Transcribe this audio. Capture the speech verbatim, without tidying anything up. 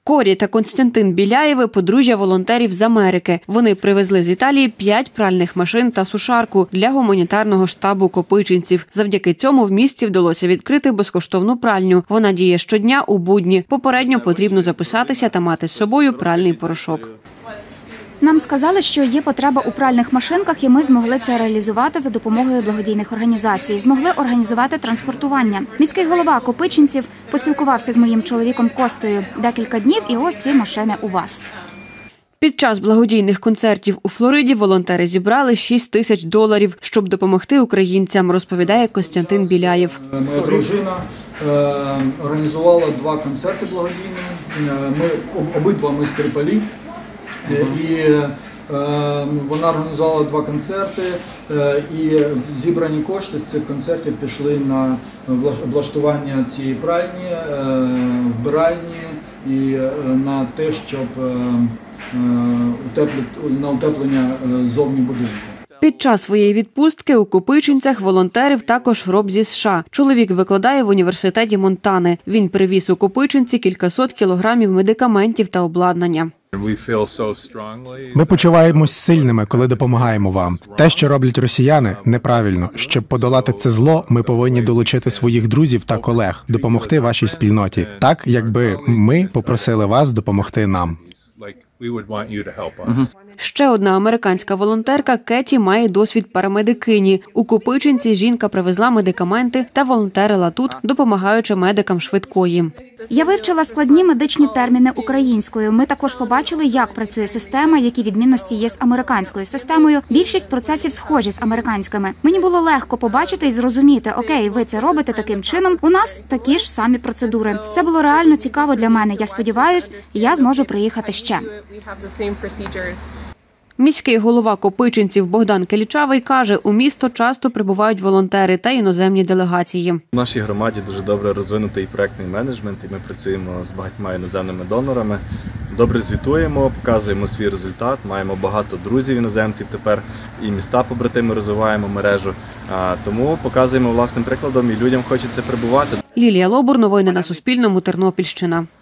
Корі та Константин Біляєви – подружжя волонтерів з Америки. Вони привезли з Італії п'ять пральних машин та сушарку для гуманітарного штабу копичинців. Завдяки цьому в місті вдалося відкрити безкоштовну пральню. Вона діє щодня у будні. Попередньо потрібно записатися та мати з собою пральний порошок. Нам сказали, що є потреба у пральних машинках, і ми змогли це реалізувати за допомогою благодійних організацій. Змогли організувати транспортування. Міський голова Копичинців поспілкувався з моїм чоловіком Костею. Декілька днів і ось ці машини у вас. Під час благодійних концертів у Флориді волонтери зібрали шість тисяч доларів, щоб допомогти українцям, розповідає Костянтин Біляєв. Моя дружина організувала два концерти благодійні. Ми обидва ми скрипалі. І е, вона організувала два концерти, е, і зібрані кошти з цих концертів пішли на облаштування цієї пральні, е, вбиральні і е, на те, щоб е, утеплити, на утеплення зовні будинку. Під час своєї відпустки у Копичинцях волонтерів також роб зі США. Чоловік викладає в університеті Монтани. Він привіз у Копичинці кількасот кілограмів медикаментів та обладнання. Ми почуваємось сильними, коли допомагаємо вам. Те, що роблять росіяни, неправильно. Щоб подолати це зло, ми повинні долучити своїх друзів та колег, допомогти вашій спільноті. Так, якби ми попросили вас допомогти нам. Ще одна американська волонтерка Кеті має досвід парамедикині. У Копичинці жінка привезла медикаменти та волонтерила тут, допомагаючи медикам швидкої. Я вивчила складні медичні терміни українською. Ми також побачили, як працює система, які відмінності є з американською системою. Більшість процесів схожі з американськими. Мені було легко побачити і зрозуміти, окей, ви це робите таким чином, у нас такі ж самі процедури. Це було реально цікаво для мене. Я сподіваюся, я зможу приїхати ще. Міський голова Копичинців Богдан Келічавий каже, у місто часто прибувають волонтери та іноземні делегації. У нашій громаді дуже добре розвинутий проектний менеджмент, і ми працюємо з багатьма іноземними донорами. Добре звітуємо, показуємо свій результат, маємо багато друзів іноземців тепер, і міста побратими розвиваємо мережу. Тому показуємо власним прикладом, і людям хочеться прибувати. Лілія Лобур, новини на Суспільному, Тернопільщина.